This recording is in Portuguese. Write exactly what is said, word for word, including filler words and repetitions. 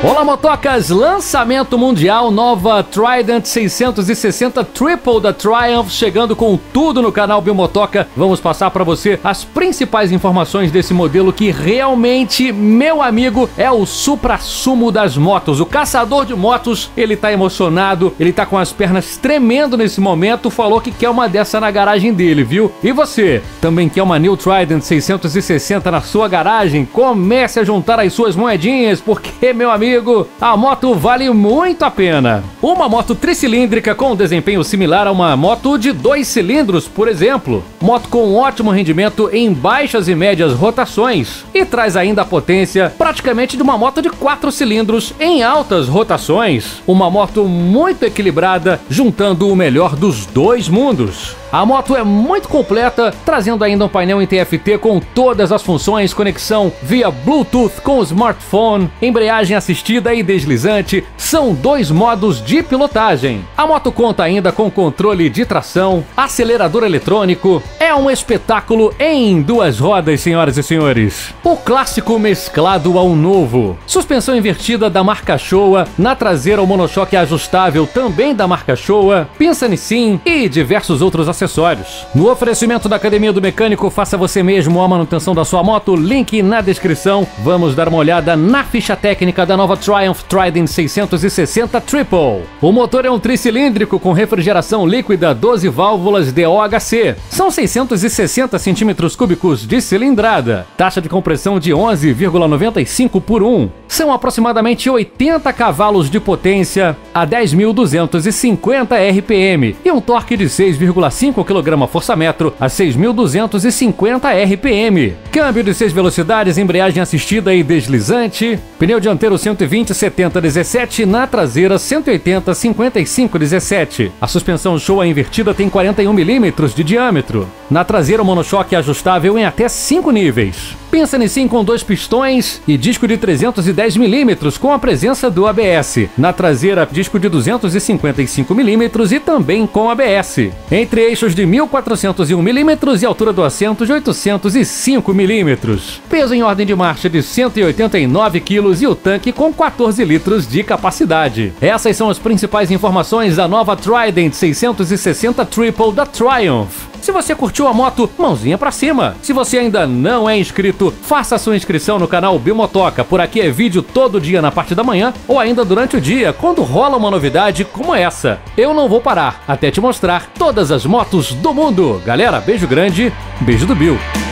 Olá, motocas! Lançamento mundial, nova Trident seiscentos e sessenta Triple da Triumph, chegando com tudo no canal Bimotoca. Vamos passar para você as principais informações desse modelo que realmente, meu amigo, é o suprassumo das motos. O caçador de motos, ele tá emocionado, ele tá com as pernas tremendo nesse momento, falou que quer uma dessa na garagem dele, viu? E você, também quer uma New Trident seiscentos e sessenta na sua garagem? Comece a juntar as suas moedinhas, porque, meu amigo, a moto vale muito a pena. Uma moto tricilíndrica com desempenho similar a uma moto de dois cilindros, por exemplo. Moto com ótimo rendimento em baixas e médias rotações e traz ainda a potência praticamente de uma moto de quatro cilindros em altas rotações. Uma moto muito equilibrada, juntando o melhor dos dois mundos. A moto é muito completa, trazendo ainda um painel em T F T com todas as funções, conexão via Bluetooth com o smartphone, embreagem assistida e deslizante, são dois modos de pilotagem. A moto conta ainda com controle de tração, acelerador eletrônico, é um espetáculo em duas rodas, senhoras e senhores. O clássico mesclado ao novo. Suspensão invertida da marca Showa, na traseira o monochoque ajustável também da marca Showa, pinça Nissin e diversos outros acessórios. No oferecimento da Academia do Mecânico, faça você mesmo a manutenção da sua moto, link na descrição. Vamos dar uma olhada na ficha técnica da nova Triumph Trident seiscentos e sessenta Triple. O motor é um tricilíndrico com refrigeração líquida, doze válvulas D O H C. São seiscentos e sessenta centímetros cúbicos de cilindrada. Taxa de compressão de onze vírgula noventa e cinco por um. São aproximadamente oitenta cavalos de potência a dez mil duzentos e cinquenta R P M e um torque de seis vírgula cinco quilograma-força-metro a seis mil duzentos e cinquenta R P M. Câmbio de seis velocidades, embreagem assistida e deslizante. Pneu dianteiro cento e vinte setenta dezessete, na traseira cento e oitenta cinquenta e cinco dezessete. A suspensão Showa invertida tem quarenta e um milímetros de diâmetro. Na traseira o monochoque ajustável em até cinco níveis. Pinça Nissin com dois pistões e disco de trezentos e dez milímetros com a presença do A B S. Na traseira, disco de duzentos e cinquenta e cinco milímetros e também com A B S. Entre eixos de mil quatrocentos e um milímetros e altura do assento de oitocentos e cinco milímetros. Peso em ordem de marcha de cento e oitenta e nove quilos e o tanque com quatorze litros de capacidade. Essas são as principais informações da nova Trident seiscentos e sessenta Triple da Triumph. Se você curtiu a moto, mãozinha pra cima. Se você ainda não é inscrito, faça sua inscrição no canal Bimotoca. Por aqui é vídeo todo dia na parte da manhã ou ainda durante o dia, quando rola uma novidade como essa. Eu não vou parar até te mostrar todas as motos do mundo. Galera, beijo grande, beijo do Bill.